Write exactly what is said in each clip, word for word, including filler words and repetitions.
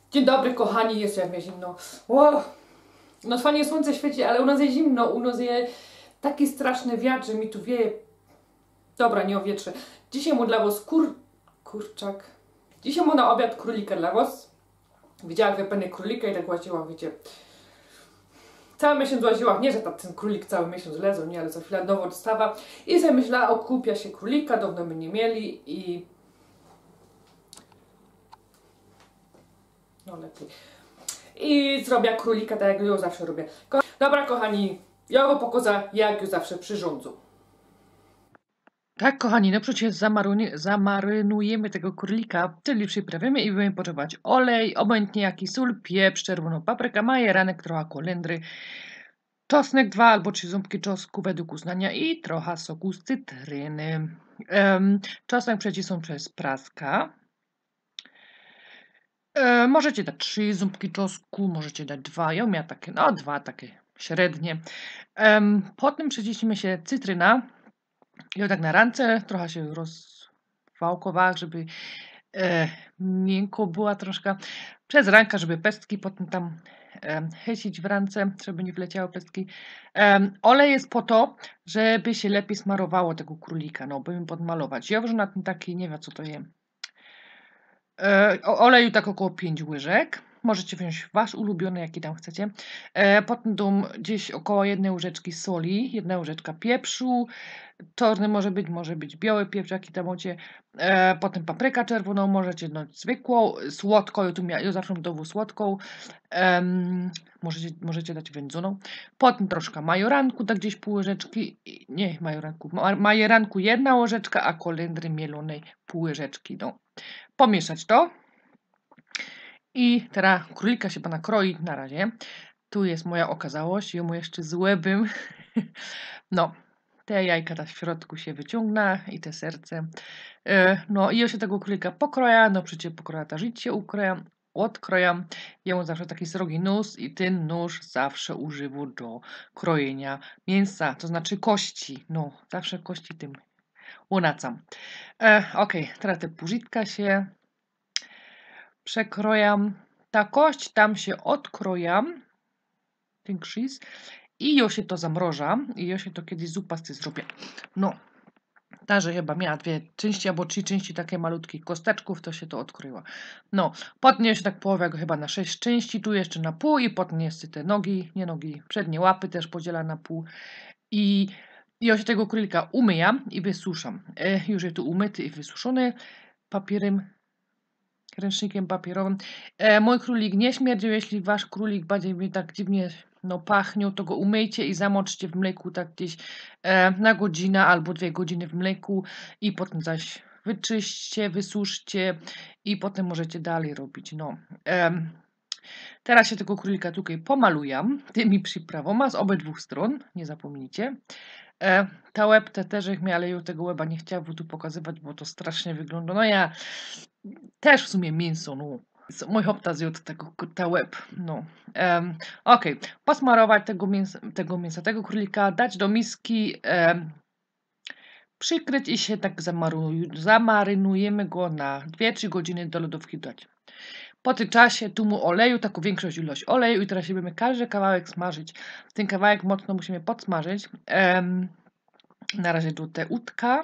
Dzień dobry, kochani, jest jak mnie zimno. Wow. No fajnie słońce świeci, ale u nas jest zimno, u nas jest taki straszny wiatr, że mi tu wieje. Dobra, nie o wietrze. Dzisiaj mu dla was kur... kurczak. Dzisiaj mu na obiad królika dla was. Widziałam wypędny królika i tak łaziła, wiecie. Cały miesiąc łaziła, nie, że tam ten królik cały miesiąc lezą, nie, ale za chwilę nowo dostawa. I sobie myślała, o kupia się królika, dawno by nie mieli i... No lepiej. I zrobię królika, tak jak ją zawsze robię. Ko Dobra, kochani, ja go pokażę, jak ją zawsze przyrządzę. Tak, kochani, no przecież zamarynujemy tego królika, czyli przyprawimy i będziemy potrzebować olej, obojętnie jaki, sól, pieprz, czerwoną paprykę, majeranek, trochę kolendry, czosnek, dwa albo trzy ząbki czosnku według uznania i trochę soku z cytryny. Um, czosnek przecież są przez praska. E, możecie dać trzy ząbki czosnku, możecie dać dwa. Ja miałam takie, no dwa takie średnie. E, potem przecieślimy się cytryna. I tak na rance trochę się rozwałkowała, żeby e, miękko była troszkę. Przez rankę, żeby pestki potem tam e, chycić w rance, żeby nie wleciały pestki. E, olej jest po to, żeby się lepiej smarowało tego królika, no, by mi podmalować. Ja włożę na tym taki, nie wiem co to jest. E, oleju tak około pięć łyżek. Możecie wziąć wasz ulubiony, jaki tam chcecie. E, potem dam gdzieś około jednej łyżeczki soli, jedna łyżeczka pieprzu. Czarny może być, może być biały pieprz, jaki tam macie. E, potem papryka czerwoną, możecie dać zwykłą, słodką, ja tu mia, ja zawsze mam słodką. E, możecie, możecie dać wędzoną. Potem troszkę majoranku, tak gdzieś pół łyżeczki. Nie, majoranku, majoranku jedna łyżeczka, a kolendry mielonej pół łyżeczki. No. Pomieszać to. I teraz królika się pana kroi na razie. Tu jest moja okazałość, ja mu jeszcze złebym. No, te jajka ta w środku się wyciągna i te serce. E, no i ja się tego królika pokroja, no przecież pokroja ta życie ukroja, odkrojam. Ja mam zawsze taki srogi nóż i ten nóż zawsze używam do krojenia mięsa, to znaczy kości. No, zawsze kości tym unacam. E, ok, teraz te półzitka się przekrojam. Ta kość tam się odkrojam. Ten krzyż. I ja się to zamroża. I ja się to kiedyś zupasty zrobię. No. Ta, że chyba miała dwie części albo trzy części takie malutkich kosteczków, to się to odkryła. No, potem się tak połowia go chyba na sześć części, tu jeszcze na pół i potem jest te nogi, nie nogi, przednie łapy też podziela na pół. I ja się tego królika umyjam i wysuszam. E, już jest tu umyty i wysuszony papierem, ręcznikiem papierowym. E, mój królik nie śmierdził, jeśli wasz królik będzie mi tak dziwnie no, pachniał, to go umyjcie i zamoczcie w mleku tak gdzieś e, na godzinę albo dwie godziny w mleku i potem zaś wyczyście, wysuszcie i potem możecie dalej robić. No. E, teraz się tego królika tutaj pomaluję tymi przyprawoma z obydwu stron, nie zapomnijcie. E, ta łeb te też jak mnie, ale ja tego łeba nie chciałabym tu pokazywać, bo to strasznie wygląda. No ja też w sumie mięso, no. Mój hopta zjadł tego ta łeb, no. Um, ok, posmarować tego mięsa, tego mięsa, tego królika, dać do miski, um, przykryć i się tak zamarynujemy go na dwie trzy godziny do lodówki dać. Po tym czasie tu mu oleju, taką większą ilość oleju i teraz się będziemy każdy kawałek smażyć. Ten kawałek mocno musimy podsmażyć. Um, na razie tu te udka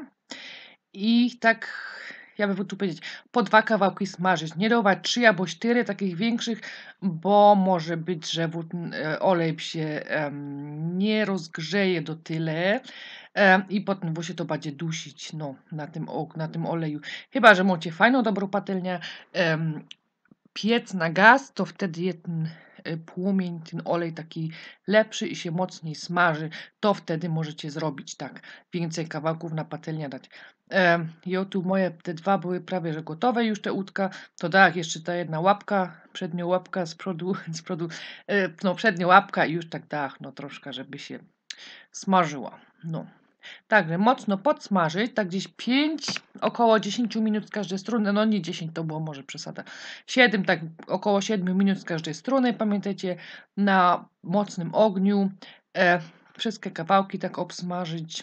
i tak, ja bym tu powiedzieć, po dwa kawałki smażyć. Nie dawać trzy albo cztery takich większych, bo może być, że olej się um, nie rozgrzeje do tyle um, i potem bo się to będzie dusić no, na, tym, na tym oleju. Chyba że macie fajną, dobrą patelnię, um, piec na gaz, to wtedy jest ten płomień, ten olej taki lepszy i się mocniej smaży, to wtedy możecie zrobić tak, więcej kawałków na patelnię dać. E, I o tu moje te dwa były prawie że gotowe już te łódka, to tak, jeszcze ta jedna łapka, przednia łapka z przodu, z przodu e, no przednia łapka i już tak dach, no troszkę, żeby się smażyła, no. Także mocno podsmażyć, tak gdzieś pięć, około dziesięć minut z każdej strony, no nie dziesięć to było może przesada, siedem, tak około siedem minut z każdej strony, pamiętajcie, na mocnym ogniu, e, wszystkie kawałki tak obsmażyć.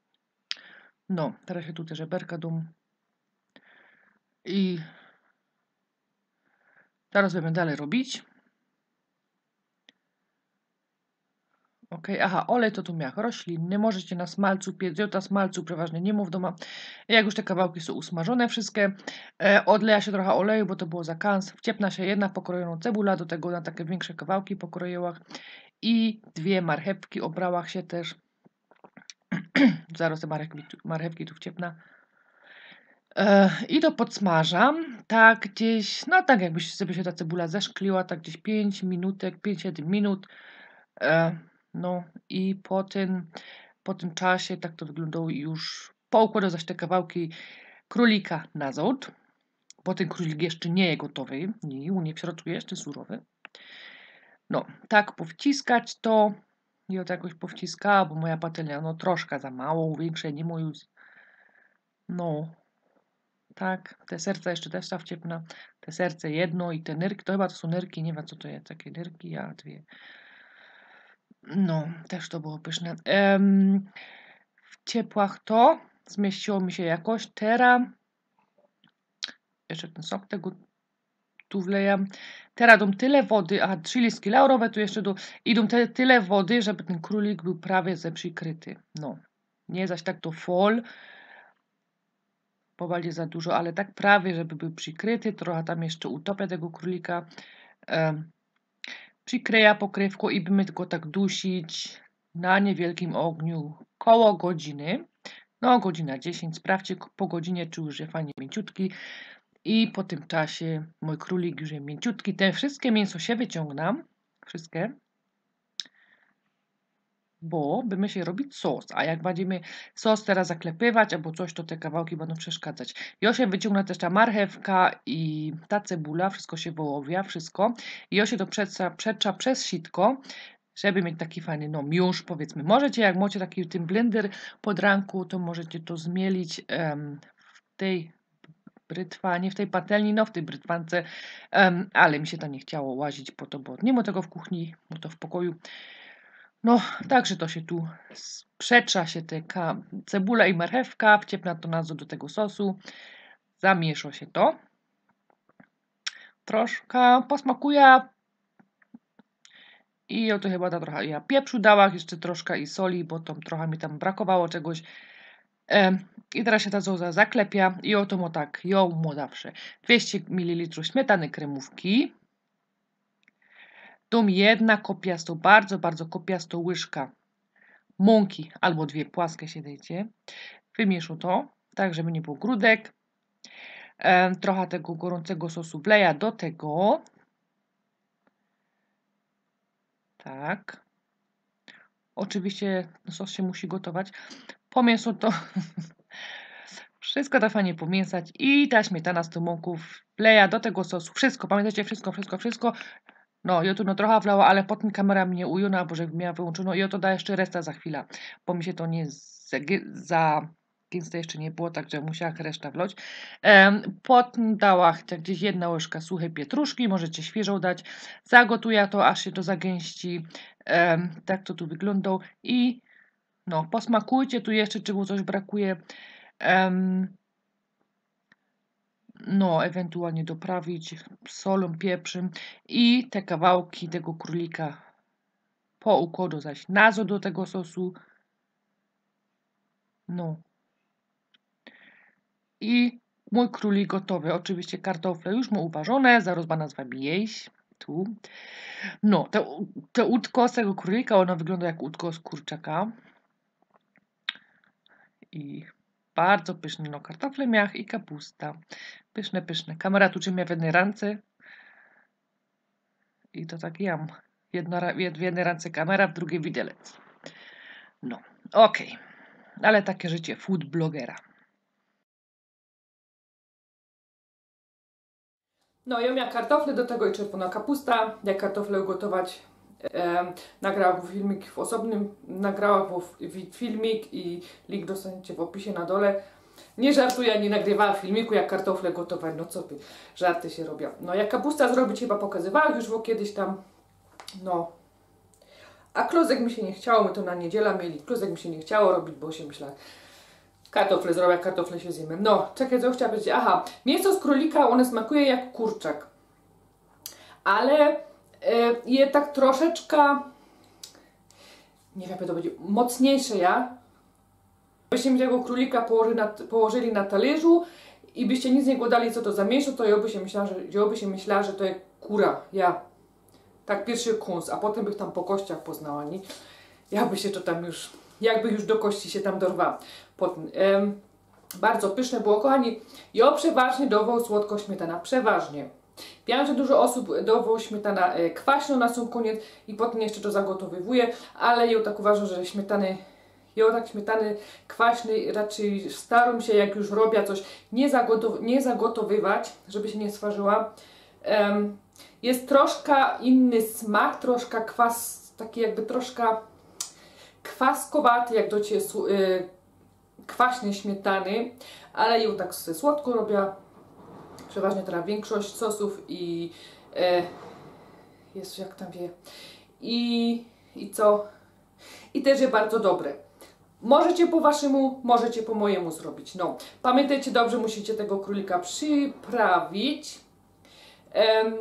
No, teraz się tutaj żeberka dum i Teraz będziemy dalej robić. Ok, aha, olej to tu miach roślinny, możecie na smalcu piec, ja na smalcu przeważnie nie mów doma. Jak już te kawałki są usmażone wszystkie, e, odleja się trochę oleju, bo to było za kans. Wciepna się jedna pokrojoną cebula, do tego na takie większe kawałki pokroiłach i dwie marchewki, obrałach się też. Zaraz te marchewki, marchewki tu wciepna. E, I to podsmażam, tak gdzieś, no tak jakbyś sobie się ta cebula zeszkliła, tak gdzieś pięć minutek, pięć siedem minut. E, no i po tym, po tym czasie tak to wyglądało i już poukładał zaś te kawałki królika na zód. Bo ten królik jeszcze nie jest gotowy, nie, nie w środku jeszcze surowy. No, tak powciskać to. Ja to jakoś powciskała, bo moja patelnia no troszkę za mało, większe nie moją. No, tak, te serca jeszcze też są wciepna. Te serce jedno i te nyrki, to chyba to są nyrki, nie wiem co to jest, takie nyrki, ja dwie. No, też to było pyszne. Em, w ciepłach to zmieściło mi się jakoś. Teraz jeszcze ten sok tego tu wlejam. Teraz dam tyle wody, a trzy listki laurowe tu jeszcze do, idą te, tyle wody, żeby ten królik był prawie ze przykryty. No, nie zaś tak to fol, powali za dużo, ale tak prawie, żeby był przykryty. Trochę tam jeszcze utopię tego królika. Um, przykryję pokrywką i będziemy go tak dusić na niewielkim ogniu koło godziny. No, godzina dziesięć. Sprawdźcie po godzinie, czy już jest fajnie mięciutki. I po tym czasie mój królik już jest mięciutki. Te wszystkie mięso się wyciągnam. Wszystkie. Bo będziemy się robić sos. A jak będziemy sos teraz zaklepywać albo coś, to te kawałki będą przeszkadzać. Ja się wyciągna też ta marchewka i ta cebula. Wszystko się wołowia, wszystko. I ja się to przetrza, przetrza przez sitko, żeby mieć taki fajny, no mióż powiedzmy. Możecie, jak macie taki ten blender pod ręką, to możecie to zmielić um, w tej brytwa, nie w tej patelni, no w tej brytwance, um, ale mi się to nie chciało łazić po to, bo nie ma tego w kuchni, bo to w pokoju. No, także to się tu przetrza się te cebula i marchewka, wciepna to nazo do tego sosu, zamiesza się to. Troszkę posmakuje i oto chyba ta trochę ja pieprzu dała, jeszcze troszkę i soli, bo tam trochę mi tam brakowało czegoś. I teraz się ta zoza zaklepia i oto mo tak, ją mo zawsze. dwieście mililitrów śmietany kremówki. Dom jedna kopiastą, bardzo, bardzo kopiastą łyżka mąki, albo dwie płaskie się dajcie. Wymieszam to, tak żeby nie było grudek. E, trochę tego gorącego sosu wleja do tego. Tak. Oczywiście sos się musi gotować. Pomieszam to. Wszystko to fajnie pomieszać i ta śmietana z tą mąką wleja do tego sosu. Wszystko, pamiętajcie, wszystko, wszystko, wszystko. No, ja tu no trochę wlała, ale potem kamera mnie ujuna, bo że miała wyłączono i ja to da jeszcze reszta za chwilę, bo mi się to nie za, za gęste jeszcze nie było, także musiała reszta wlać. Um, potem dała gdzieś jedna łyżka suchej pietruszki, możecie świeżą dać. Zagotuję to, aż się to zagęści. Um, tak to tu wygląda i no, posmakujcie tu jeszcze, czy mu coś brakuje. Um, no, ewentualnie doprawić solą, pieprzem i te kawałki tego królika po układu zaś nazo do tego sosu. No. I mój królik gotowy. Oczywiście kartofle już mu uważone, zaraz pana z wami jeść. Tu. No, to, to łódko z tego królika, ono wygląda jak łódko z kurczaka. I bardzo pyszne, no kartofle miach i kapusta. Pyszne, pyszne. Kamera tu czym ja w jednej ręce. I to tak jam. Jedno, w jednej ręce kamera, w drugiej widelec. No, okej. Okay. Ale takie życie food blogera. No, ja miałam kartofle, do tego i czerwona kapusta. Jak kartofle ugotować, e, nagrałam filmik w osobnym, nagrałam filmik i link dostaniecie w opisie na dole. Nie żartuję, nie nagrywałam filmiku, jak kartofle gotować, no co by, żarty się robią. No, jak kapusta zrobić, chyba pokazywałam już, bo kiedyś tam, no. A klozek mi się nie chciało, my to na niedzielę mieli, klozek mi się nie chciało robić, bo się myślałam, kartofle zrobię, kartofle się zjemy. No, czekaj, co chciałam powiedzieć. Aha, mięso z królika, one smakuje jak kurczak. ale e, je tak troszeczkę, nie wiem jak to będzie, mocniejsze ja. Byście mi tego królika położyli na, położyli na talerzu i byście nic nie dali, co to za mięso, to ja by się myślała, że, ja by się myślała, że to jest kura, ja. Tak pierwszy kąs, a potem bych tam po kościach poznała, nie? Ja by się to tam już, jakby już do kości się tam dorwała. Potem, em, bardzo pyszne było, kochani. Ja przeważnie dawał słodko śmietana, przeważnie. Wiem, że dużo osób dawał śmietana e, kwaśną na sam koniec i potem jeszcze to zagotowywuje, ale ja tak uważam, że śmietany, ja tak śmietany kwaśny raczej staram się, jak już robię coś, nie, zagotow nie zagotowywać, żeby się nie swarzyła. Um, jest troszkę inny smak, troszkę kwas, taki jakby troszkę kwaskowaty, jak do ciebie y, kwaśnej śmietany, ale ją tak słodko robię. Przeważnie teraz większość sosów i e, jest jak tam wie. I, I co? I też jest bardzo dobre. Możecie po waszemu, możecie po mojemu zrobić. No, pamiętajcie dobrze, musicie tego królika przyprawić. Em,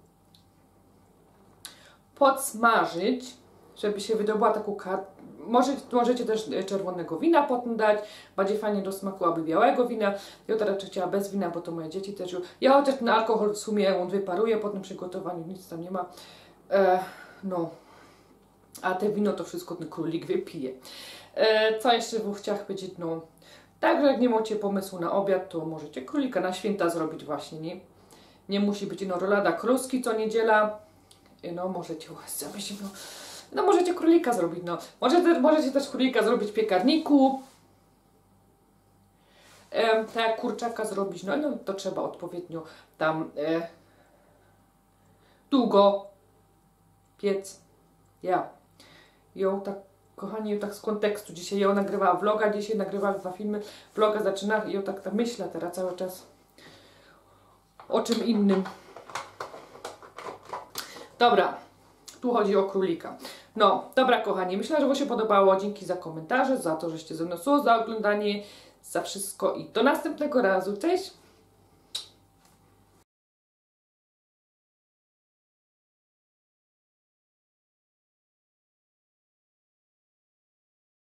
podsmażyć, żeby się wydobyła taką kartę. Może, możecie też czerwonego wina potem dać, bardziej fajnie do smaku, aby białego wina. Ja teraz chciała bez wina, bo to moje dzieci też. Ja chociaż ten alkohol w sumie on wyparuje po tym przygotowaniu, nic tam nie ma. E, no, a te wino to wszystko ten królik wypije. E, co jeszcze w chciałam powiedzieć? No, także jak nie macie pomysłu na obiad, to możecie królika na święta zrobić właśnie, nie? Nie musi być no rolada kluski co niedziela. No, możecie zrobić, no. No możecie królika zrobić, no. Możecie, możecie też królika zrobić w piekarniku. E, tak jak kurczaka zrobić, no, no to trzeba odpowiednio tam e, długo piec. Ja. Ją tak, kochani, tak z kontekstu. Dzisiaj ją nagrywała vloga, dzisiaj nagrywała dwa filmy. Vloga zaczyna i ją tak, tak myślę teraz cały czas o czym innym. Dobra. Tu chodzi o królika. No, dobra kochani, myślę, że wam się podobało. Dzięki za komentarze, za to, żeście ze mną są, za oglądanie, za wszystko i do następnego razu. Cześć!